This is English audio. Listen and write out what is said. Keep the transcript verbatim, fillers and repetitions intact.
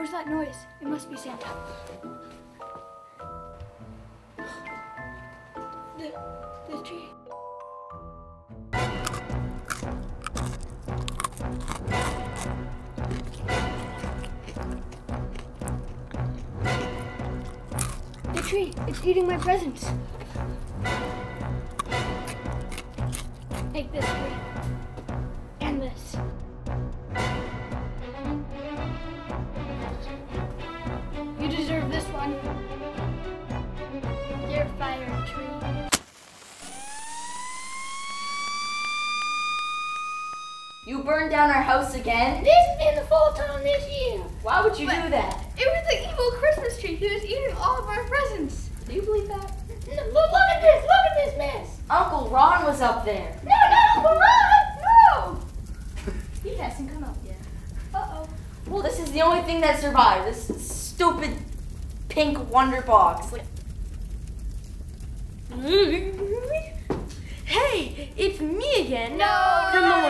was that noise? It must be Santa. The, the tree. The tree, it's eating my presents. Take this tree. And this. You deserve this one. Dear fire tree. You burned down our house again? This in the fall time this year. Why would you But do that? It was the evil Christmas tree. He was eating all of our presents. Do you believe that? No, look, look at this. Look at this mess. Uncle Ron was up there. No, not Uncle Ron. No. He hasn't come up yet. Uh-oh. Well, this is the only thing that survived. This stupid pink wonder box. Like, Hey, it's me again. No, From no, the